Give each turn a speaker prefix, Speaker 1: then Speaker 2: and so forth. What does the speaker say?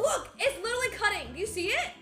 Speaker 1: Look, it's literally cutting. Do you see it?